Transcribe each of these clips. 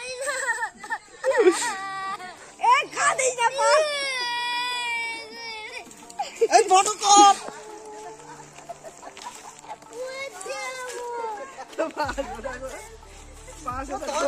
एक खा दे ना पास एक फोटो कॉप पास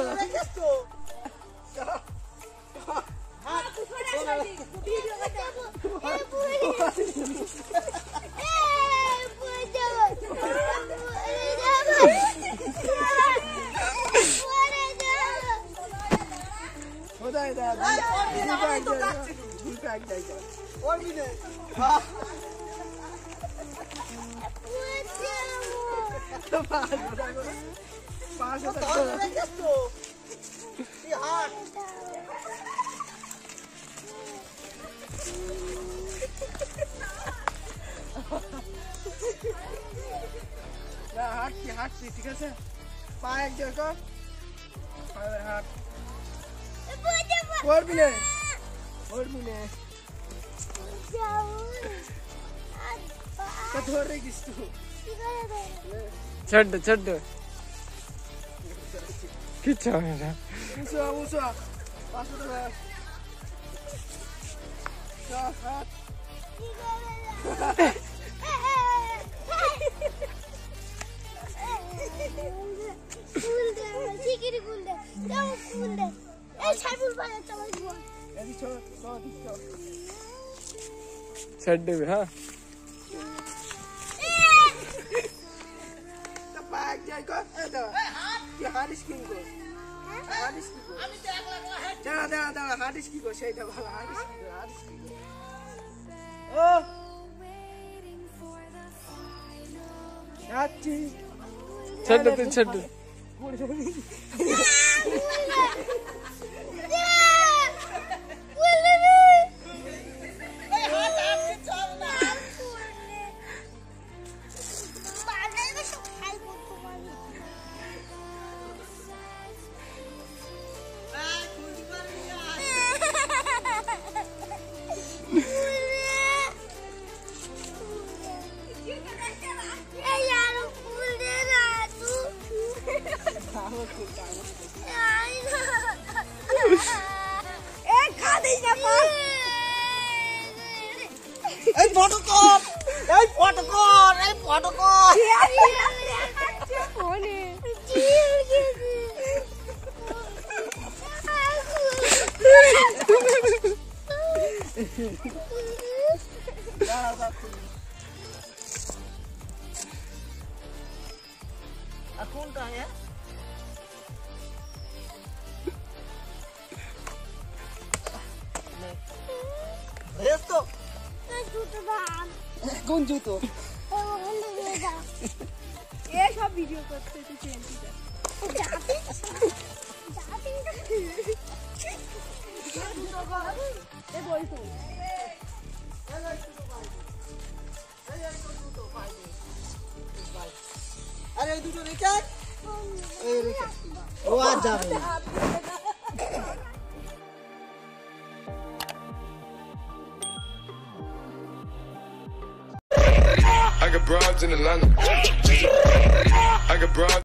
और भी नहीं हाथ ठीक है पाए एक जगह हाथ और भी नहीं कठोर है किस तू छड़ किच्छा मेरा उस पास तो है हाथ छड़ में हाँ छड़ एक खा दे ना पास एक फोटो कॉप फोन है कौन का है तो कौन जूतो ये सब वीडियो करते थे चैनल पे जाते ये बोल तो अरे दूसरा लेके वो आ जा I got broads in Atlanta. I got broads.